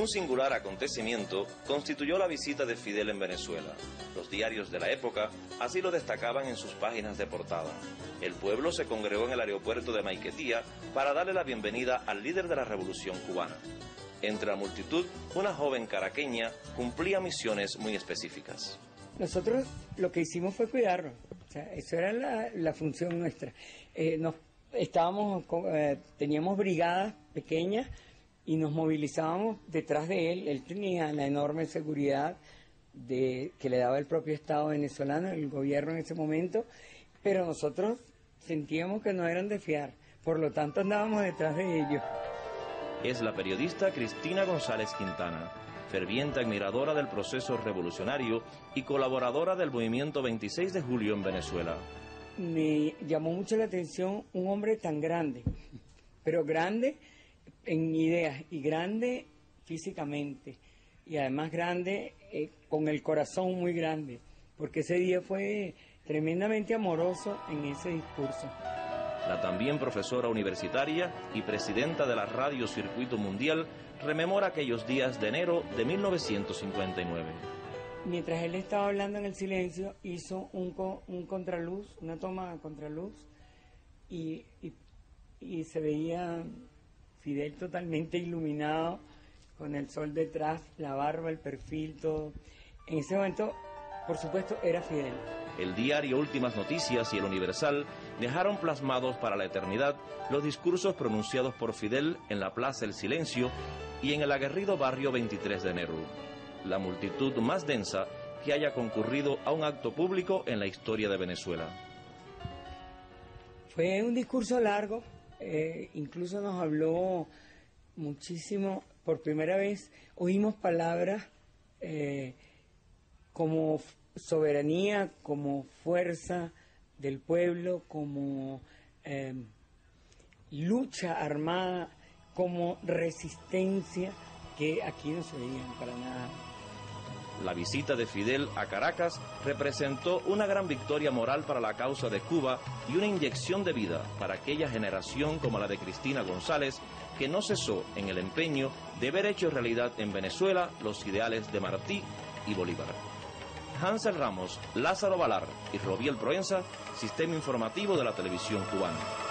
Un singular acontecimiento constituyó la visita de Fidel en Venezuela. Los diarios de la época así lo destacaban en sus páginas de portada. El pueblo se congregó en el aeropuerto de Maiquetía para darle la bienvenida al líder de la revolución cubana. Entre la multitud, una joven caraqueña cumplía misiones muy específicas. Nosotros lo que hicimos fue cuidarlo, o sea, eso era la función nuestra. Teníamos brigadas pequeñas y nos movilizábamos detrás de él. Él tenía la enorme seguridad que le daba el propio Estado venezolano, el gobierno en ese momento, pero nosotros sentíamos que no eran de fiar, por lo tanto andábamos detrás de ellos. Es la periodista Cristina González Quintana, ferviente admiradora del proceso revolucionario y colaboradora del movimiento 26 de julio en Venezuela. Me llamó mucho la atención un hombre tan grande, pero grande en ideas y grande físicamente, y además grande con el corazón muy grande, porque ese día fue tremendamente amoroso en ese discurso. La también profesora universitaria y presidenta de la Radio Circuito Mundial rememora aquellos días de enero de 1959. Mientras él estaba hablando en el silencio, hizo un contraluz, una toma de contraluz, y se veía Fidel totalmente iluminado, con el sol detrás, la barba, el perfil, todo. En ese momento, por supuesto, era Fidel. El diario Últimas Noticias y el Universal dejaron plasmados para la eternidad los discursos pronunciados por Fidel en la Plaza del Silencio y en el aguerrido barrio 23 de enero. La multitud más densa que haya concurrido a un acto público en la historia de Venezuela. Fue un discurso largo, incluso nos habló muchísimo. Por primera vez oímos palabras como soberanía, como fuerza del pueblo, como lucha armada, como resistencia, que aquí no se veían para nada. La visita de Fidel a Caracas representó una gran victoria moral para la causa de Cuba y una inyección de vida para aquella generación como la de Cristina González, que no cesó en el empeño de ver hecho realidad en Venezuela los ideales de Martí y Bolívar. Hansel Ramos, Lázaro Valar y Robiel Proenza, Sistema Informativo de la Televisión Cubana.